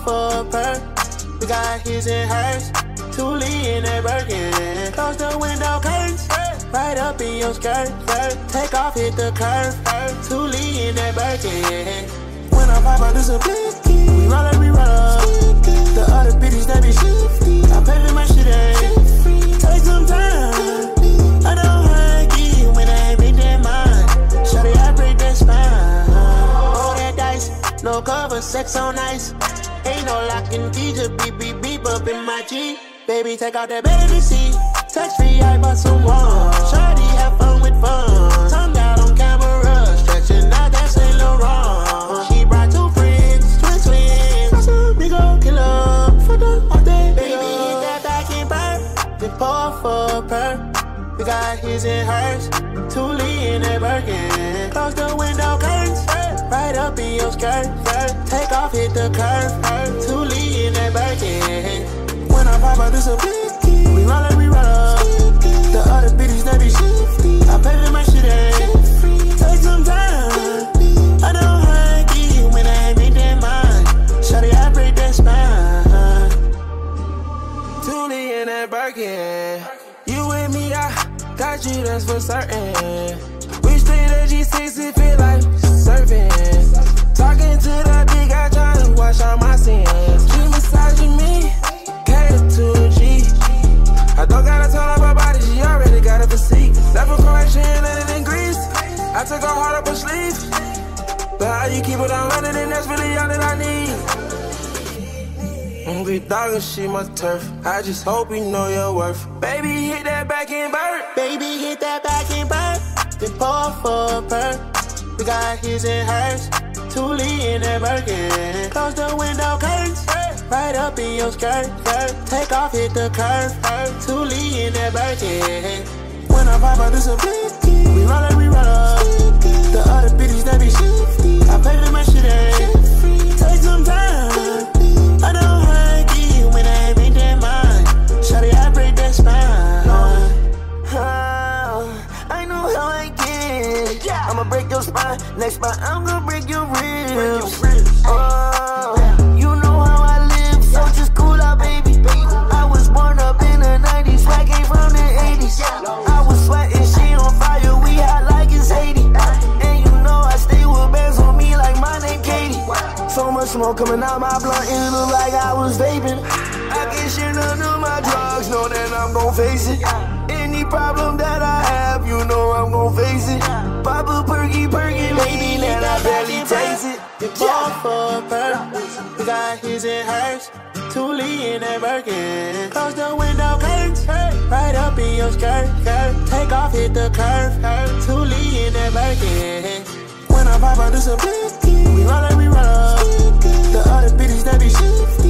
for a perk. We got his and hers. Thule in that Birkin. Close the window curtains. Right up in your skirt. Take off, hit the curve. Thule in that Birkin. When I pop out, this a blicky. We roll up, we roll up. The other bitches, they be shifty. I pay for my shit, take some time. I don't hug you when I ain't make that mind. Shawty, I break that spine. Roll that dice, no cover, sex on ice. Ain't no locking key, just beep, beep, beep up in my G. Baby, take out that baby seat. Touch free, I bought some one. Shawty, have fun with fun. Tongue out on camera, stretching out that Saint Laurent. She brought two friends, twins. That's a big old killer. For the all day, baby, hit that back and burn. Then pour for a perk. We got his and hers. Thule in that Birkin. Close the window curtains. Right up in your skirt. Take off, hit the curve. Thule in that Birkin. When I pop out, this a blicky. We roll up, we roll up. The other bitches, they be shifty. I pay for my shit, take some time. I don't hug you when I ain't make that mind. Shawty, I break that spine. Thule in that Birkin. You and me, I got you, that's for certain. We straight at G6, it feel like surfing. Talking to that big guy, trying to wash all my sins. She massaging me, cater to a G. I don't gotta tell her my body, she already got a physique. Left for Croatia and landed in Greece. I took her heart up her sleeve. But how you keep it on running, and that's really all that I need. Big dog and she my turf. I just hope you know your worth. Baby, hit that back and burn. Baby, hit that back and burn. Then pour for a perk. We got his and hers. Thule in that Birkin. Close the window curtains. Right up in your skirt. Take off, hit the curve. Thule in that Birkin. When I pop out, this a blicky. We roll up, we roll up. The other bitches, they be shifty. I pay for my shit, take some time. I don't hug you when I ain't make that mind. Shawty, I break that spine. I know how I get. I'ma break your spine. Next spot, I'm gonna break your ribs. You know how I live, so just cool out, baby. I was born up in the 90s, I came from the 80s. I was sweating, she on fire, we hot like it's Haiti. And you know I stay with bands on me like my name Katie. So much smoke coming out my blunt, it look like I was vaping. I can't share none of my drugs, know that I'm gon' face it. Any problem that I have, you know I'm gon' face it. Pop a perky, baby, that I barely taste it. Pour for a perk, we got his and hers. Thule in that Birkin. Close the window curtains. Right up in your skirt. Take off, hit the curve. Thule in that Birkin. When I pop out, this a blicky. We roll up, we roll up. The other bitches, they be shifty.